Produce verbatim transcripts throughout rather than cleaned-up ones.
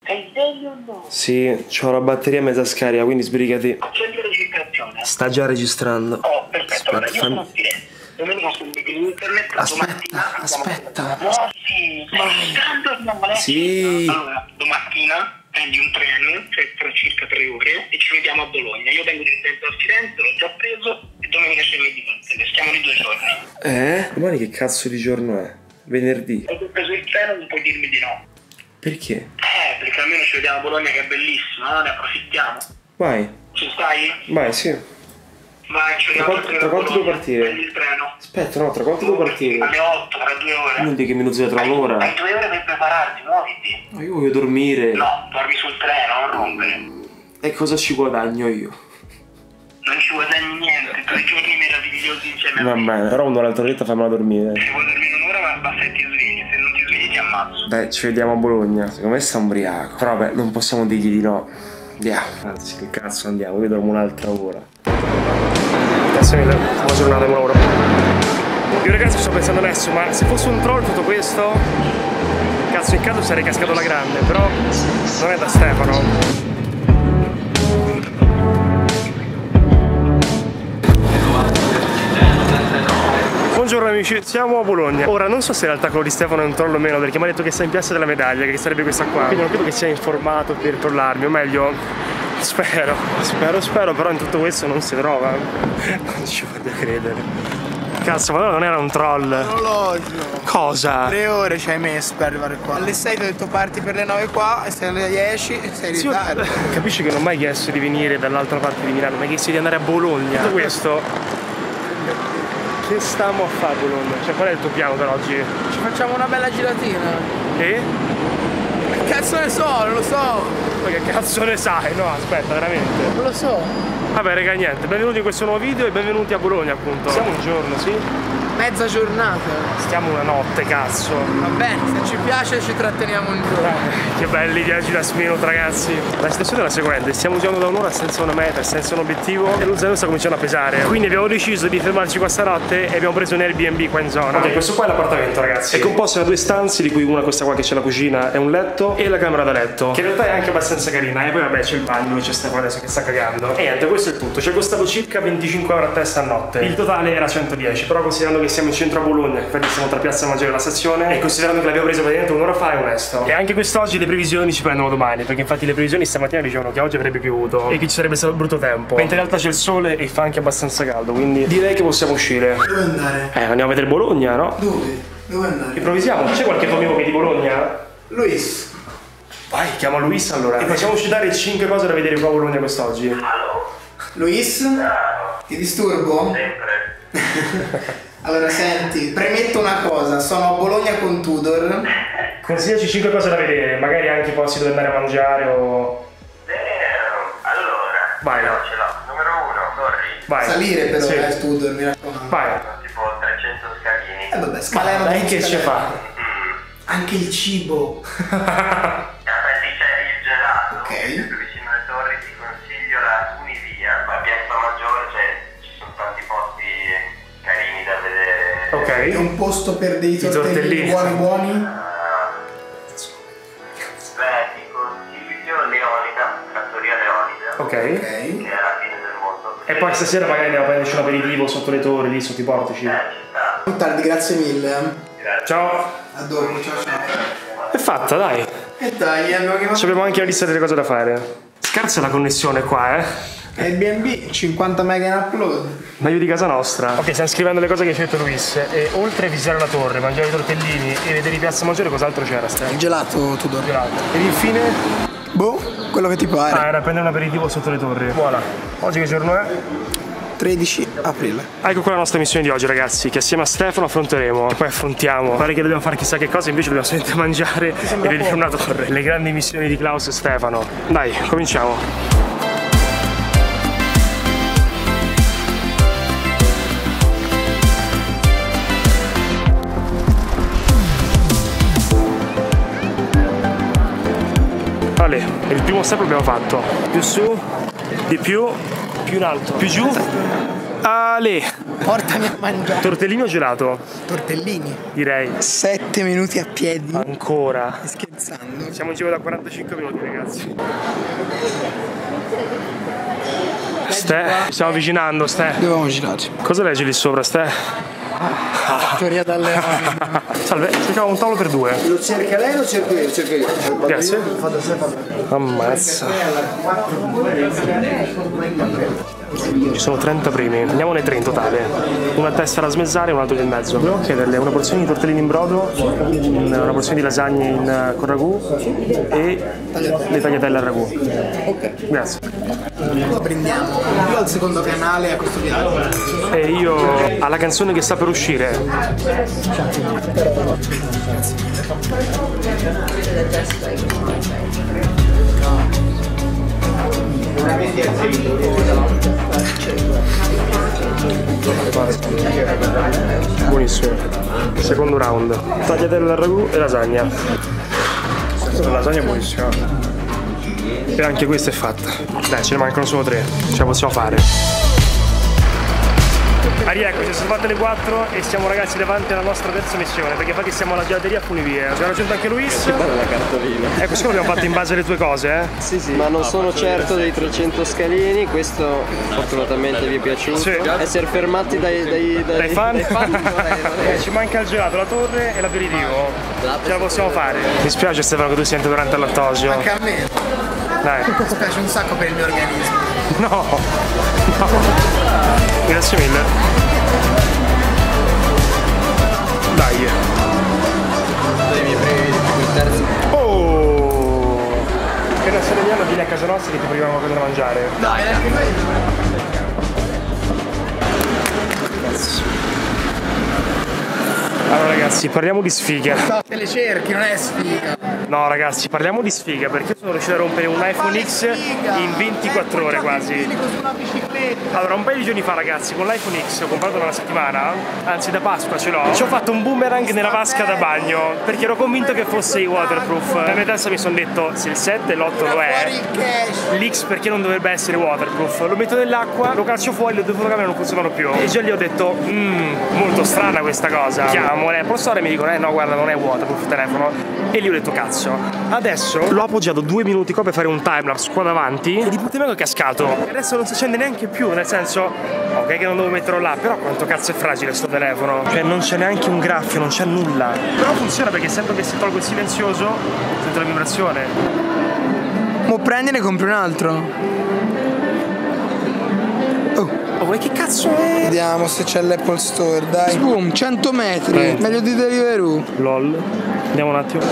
Sei sveglio o no? Sì, c'ho la batteria mezza scarica, quindi sbrigati. Accendi la registrazione. Sta già registrando. Oh, perfetto. Aspetta, Allora, io fammi... sono a Firenze. Domenica sul internet. Aspetta, aspetta. No, sì. Vai. Sì. Allora, domattina prendi un treno, cioè tra circa tre ore, e ci vediamo a Bologna. Io vengo direttamente a Firenze, l'ho già preso, e domenica scendi di Monte. Stiamo lì due giorni. Eh? Domani che cazzo di giorno è? Venerdì. Dopo ho preso il treno, non puoi dirmi di no. Perché? Eh, perché almeno ci vediamo a Bologna che è bellissima, no? Ne approfittiamo. Vai. Ci stai? Vai, sì. Vai, ci Tra vediamo quanto, tra quanto devo partire? Prendi il treno. Aspetta, no, tra quanto devo partire? Alle otto, tra due ore. Non di che minuti tra un'ora. Hai due ore per prepararti, muoviti. Ma io voglio dormire. No, dormi sul treno, non rompere. E cosa ci guadagno io? Non ci guadagni niente, tre giorni meravigliosi insieme a Va me. bene, però un'altra oretta fammela dormire. Se vuoi dormire un'ora, basta che ti svegli. Se non ti svegli ti ammazzo. Dai, ci vediamo a Bologna. Secondo me sta ubriaco. Però vabbè, non possiamo dirgli di no. Andiamo. Anzi, che cazzo andiamo? Io dormo un'altra ora. Grazie mille, buona giornata e buon lavoro. Io ragazzi sto pensando adesso, ma se fosse un troll tutto questo, cazzo in caso sarei cascato alla grande, però non è da Stefano. Buongiorno amici, siamo a Bologna. Ora non so se in realtà quello di Stefano è un troll o meno, perché mi ha detto che sta in piazza della medaglia, che sarebbe questa qua. Quindi non credo che sia informato per trollarmi, o meglio, spero, spero, spero, però in tutto questo non si trova. Non ci voglio credere. Cazzo, ma non era un troll. Orologio. Cosa? Tre ore ci hai messo per arrivare qua. Alle sei ti ho detto parti per le nove qua e sei alle dieci e sei in Sì, ritardo. capisci che non ho mai chiesto di venire dall'altra parte di Milano, ma hai chiesto di andare a Bologna. Tutto questo, che stiamo a fare a Bologna? Cioè, qual è il tuo piano per oggi? Ci facciamo una bella giratina. E? Che cazzo ne so, non lo so. Ma che cazzo ne sai? No, aspetta, veramente. Non lo so. Vabbè raga, niente, benvenuti in questo nuovo video e benvenuti a Bologna appunto. Siamo un giorno, sì? Mezza giornata. Stiamo una notte, cazzo. Va bene, se ci piace ci tratteniamo un giorno. Eh, che belli viaggi da Smino, ragazzi. La situazione è la seguente: stiamo girando da un'ora senza una meta, senza un obiettivo, e lo zaino sta cominciando a pesare. Quindi abbiamo deciso di fermarci questa notte e abbiamo preso un Airbnb qua in zona. Ok, questo qua è l'appartamento, ragazzi. È composto da due stanze, di cui una, questa qua che c'è la cucina, è un letto, e la camera da letto, che in realtà è anche abbastanza carina. E poi vabbè c'è il bagno dove c'è Stefano adesso che sta cagando. E niente, questo è tutto. Ci è costato circa venticinque euro a testa a notte. Il totale era centodieci, però considerando che siamo in centro a Bologna, infatti siamo tra Piazza Maggiore e la stazione, e considerando che l'abbiamo preso praticamente un'ora fa, è onesto. E anche quest'oggi le previsioni ci prendono domani, perché infatti le previsioni stamattina dicevano che oggi avrebbe piovuto e che ci sarebbe stato brutto tempo, mentre in realtà c'è il sole e fa anche abbastanza caldo, quindi direi che possiamo uscire. Dove andare? Eh, andiamo a vedere Bologna, no? Dove? Dove andare? Improvvisiamo. C'è qualche tuo amico che è di Bologna? Luis. Vai, chiama Luis allora. E facciamoci dare cinque cose da vedere qua a Bologna quest'oggi. Luis? Ti disturbo? Sempre. Allora senti, premetto una cosa, sono a Bologna con Tudor. Consigliaci cinque cose da vedere, magari anche posti dove andare a mangiare o... Vero. Allora. Vai. No, ce l'ho. Numero uno, corri. Vai. Salire però, Sì. eh, Tudor, mi raccomando. Vai. Tipo trecento scalini. Eh vabbè, scalare Dai che ci fa? Anche il cibo. Vabbè, lì c'è il gelato. Ok. Più vicino alle torri ti consiglio la Univia. A Piazza Maggiore cioè, ci sono tanti posti carini da vedere. Ok. È un posto per dei tortellini tortellini. buoni buoni. Beh, ti consiglio Leonida, Trattoria Leonida. Ok. Ok. Che è alla fine del mondo. E poi stasera magari andiamo a prenderci un aperitivo sotto le torri, lì sotto i portici. Eh, ci sta. Non tardi, grazie mille. Ciao. A dopo, ciao ciao. È fatta, dai. E dai, abbiamo chiamato. Ci abbiamo anche la lista delle cose da fare. Scarsa la connessione qua, eh. Airbnb, cinquanta mega in upload. Meglio di casa nostra. Ok, stiamo scrivendo le cose che ci ha detto Luis. E oltre a visitare la torre, mangiare i tortellini e vedere i Piazza Maggiore, cos'altro c'era, Stai? Il gelato, Tudor. Gelato. Ed infine? Boh, quello che ti pare. Ah, era prendere un aperitivo sotto le torri. Buona. Oggi che giorno è? tredici aprile. Ecco qua la nostra missione di oggi, ragazzi, che assieme a Stefano affronteremo. E poi affrontiamo. Pare che dobbiamo fare chissà che cosa, invece dobbiamo solamente mangiare e vedere una torre. Le grandi missioni di Klaus e Stefano. Dai, cominciamo. Vale, il primo step l'abbiamo fatto. Più su, di più, più in alto, più giù. Ale. Portami a mangiare. Tortellini o gelato? Tortellini. Direi. Sette minuti a piedi. Ancora. Stai scherzando? Siamo in giro da quarantacinque minuti, ragazzi. Ste, ci stiamo avvicinando, Ste. Dove siamo girati? Cosa leggi lì sopra, Ste? Teoria da leone. Salve, cercavo un tavolo per due. Lo cerca lei o lo cerco io? Lo cerco io. Grazie. Fa da sé, fa da Ammazza. Ci sono trenta premi, andiamone tre in totale. Una testa da smezzare e un altro nel mezzo. Volevo chiederle una porzione di tortellini in brodo, una porzione di lasagne in, con ragù e le tagliatelle al ragù. Ok. Grazie. Prendiamo. Io al secondo canale a questo viaggio. E io alla canzone che sta per uscire. Buonissimo. Secondo round. Tagliatelle al ragù e lasagna. La lasagna è buonissima. E anche questa è fatta. Dai, ce ne mancano solo tre. Ce la possiamo fare. Ah, rieccoci, sono fatte le quattro e siamo ragazzi davanti alla nostra terza missione, perché infatti siamo alla gelateria a Funivie. Abbiamo raggiunto anche Luis. Che bella la cartolina. Eh, questo l'abbiamo fatto in base alle tue cose, eh? Sì, sì. Ma non sono certo dei trecento scalini, questo fortunatamente vi è piaciuto. Sì. Essere fermati dai, dai, dai, Dai fan? dai fan non è- non è- Eh, ci manca il gelato, la torre e l'aperitivo. Ce la possiamo fare. Mi spiace Stefano che tu sia intollerante al lattosio. Anche a me. Dai. Mi spiace un sacco per il mio organismo. No. No. Grazie mille. Dai. dai miei primi il terzo. Oh. Che adesso vediamo, vieni a casa nostra che ti proviamo qualcosa da mangiare. Dai, anche noi. Allora ragazzi, parliamo di sfiga. Te le cerchi, non è sfiga. No ragazzi, parliamo di sfiga perché io sono riuscito a rompere un iPhone X in ventiquattro ore quasi. Una bicicletta. Allora, un paio di giorni fa ragazzi, con l'iPhone X ho comprato da una settimana, anzi da Pasqua ce l'ho, ci ho fatto un boomerang nella vasca da bagno perché ero convinto che fosse waterproof. Nella mia testa mi sono detto, se il sette e l'otto lo è, l'X perché non dovrebbe essere waterproof? Lo metto nell'acqua, lo calcio fuori, le due fotocamere non funzionano più. E già lì ho detto, mmm, molto strana questa cosa. Chiamo l'Apple Store e mi dicono, eh no guarda non è waterproof il telefono. E lì ho detto cazzo. Adesso l'ho appoggiato due minuti qua per fare un timelapse qua davanti e di punto è cascato. E adesso non si accende neanche più, nel senso, ok che non devo metterlo là, però quanto cazzo è fragile sto telefono. Cioè non c'è neanche un graffio, non c'è nulla. Però funziona perché sempre che se tolgo il silenzioso sento la vibrazione. Mo prendi e ne compri un altro. Oh. Oh, e che cazzo è? Vediamo se c'è l'Apple Store, dai. Boom, cento metri, Eh. meglio di Deliveroo. Lol. Andiamo un attimo.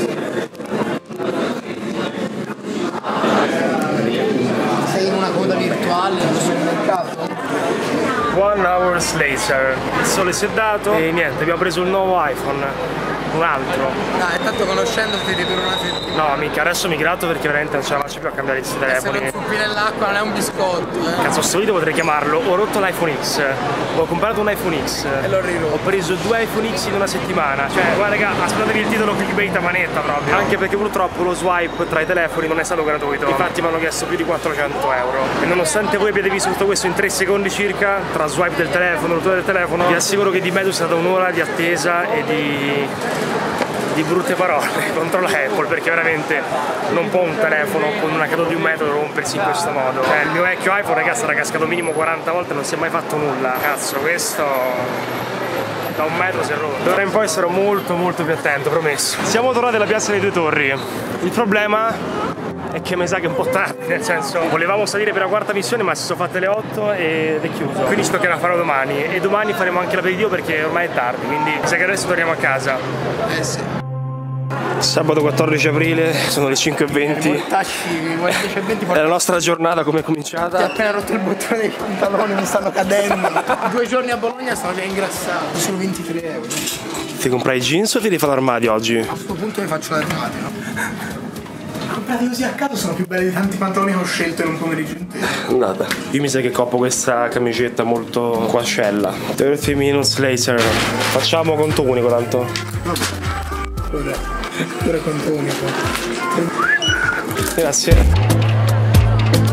Sei in una coda virtuale al supermercato? One hours later. Il sole si è dato e niente, abbiamo preso un nuovo iPhone. Un altro. Dai, tanto conoscendoti ti dura una settimana. No, minchia, adesso mi gratto perché veramente non ce la faccio più a cambiare questi Se telefoni. non zuppi nell'acqua non è un biscotto, eh. Cazzo, sto video potrei chiamarlo ho rotto l'iPhone X. Ho comprato un iPhone X. E l'ho ridotto. Ho preso due iPhone X in una settimana. Cioè, guarda raga, aspettatevi il titolo clickbait a manetta proprio. Anche perché purtroppo lo swipe tra i telefoni non è stato gratuito. Infatti mi hanno chiesto più di quattrocento euro. E nonostante voi abbiate visto tutto questo in tre secondi circa, tra swipe del telefono, rottura del telefono, vi assicuro che di mezzo è stata un'ora di attesa e di... di brutte parole contro la Apple, perché veramente non può un telefono con una caduta di un metro rompersi in questo modo. Cioè, il mio vecchio iPhone ragazzi era cascato minimo quaranta volte e non si è mai fatto nulla. Cazzo, questo da un metro si è rotto. D'ora in poi sarò molto molto più attento, promesso. Siamo tornati alla piazza dei Due Torri. Il problema è che mi sa che è un po' tardi, nel senso volevamo salire per la quarta missione ma si sono fatte le otto ed è chiuso, quindi ci toccherà farlo domani e domani faremo anche l'aperitivo perché ormai è tardi, quindi mi sa che adesso torniamo a casa. Eh sì. Sabato quattordici aprile, sono le cinque e venti. Mortacci, quattordici e venti. È la nostra giornata come è Ti ho cominciata. appena rotto il bottone dei pantaloni, mi stanno cadendo. Due giorni a Bologna sono già ingrassato. Solo ventitré euro. Ti comprai i jeans o ti devi fare l'armadio oggi? A questo punto mi faccio l'armadio, no? Comprati così a caso sono più belli di tanti pantaloni che ho scelto in un pomeriggio intero. Nada. Io mi sa che coppo questa camicetta molto quascella. trenta minutes later. Facciamo conto unico tanto. Vabbè, pure conto unico. Grazie.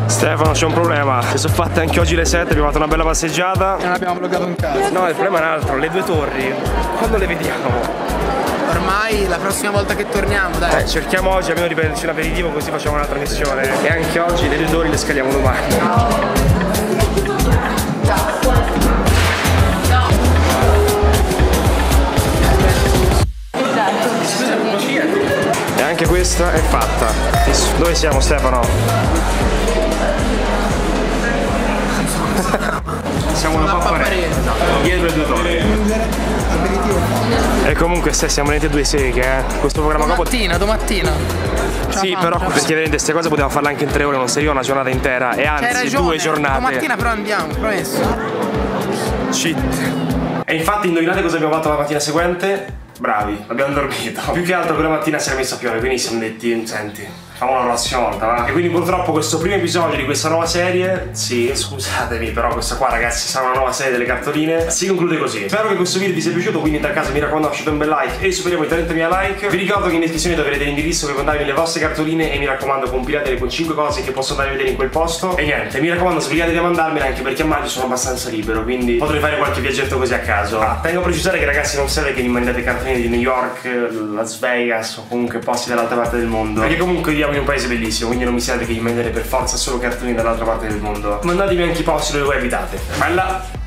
Stefano, c'è un problema. Si sono fatte anche oggi le sette, abbiamo fatto una bella passeggiata. Non abbiamo bloccato un cazzo. No, il problema è un altro, le due torri. Quando le vediamo? Ormai la prossima volta che torniamo, dai. Eh, cerchiamo oggi almeno di prenderci un aperitivo, così facciamo un'altra missione. E anche oggi le due torri le scaliamo domani. E anche questa è fatta. Dove siamo, Stefano? Siamo una Papparena, dietro le due torri. E comunque se siamo nelle due seghe, eh. Questo programma domattina, dopo... domattina. Sì, però perché veramente queste cose potevamo farle anche in tre ore, non serviva una giornata intera. E anzi, ragione, due giornate. Domattina però andiamo, promesso. Cheat. E infatti indovinate cosa abbiamo fatto la mattina seguente? Bravi, abbiamo dormito. Più che altro quella mattina si era messo a piovere, quindi siamo detti, senti, facciamo la prossima volta, va? E quindi purtroppo questo primo episodio di questa nuova serie, sì, scusatemi, però questa qua ragazzi sarà una nuova serie delle cartoline, si conclude così. Spero che questo video vi sia piaciuto, quindi in tal caso mi raccomando lasciate un bel like e superiamo i trentamila like. Vi ricordo che in descrizione troverete l'indirizzo per mandarvi le vostre cartoline e mi raccomando compilatele con cinque cose che posso andare a vedere in quel posto. E niente, mi raccomando sbrigatevi a mandarmele anche perché a maggio sono abbastanza libero, quindi potrei fare qualche viaggetto così a caso. Ah, tengo a precisare che ragazzi non serve che mi mandate cartoline di New York, Las Vegas o comunque posti dall'altra parte del mondo, perché comunque viviamo in un paese bellissimo, quindi non mi serve che gli mandate per forza solo cartoni dall'altra parte del mondo. Mandatemi anche i posti dove voi abitate. Bella!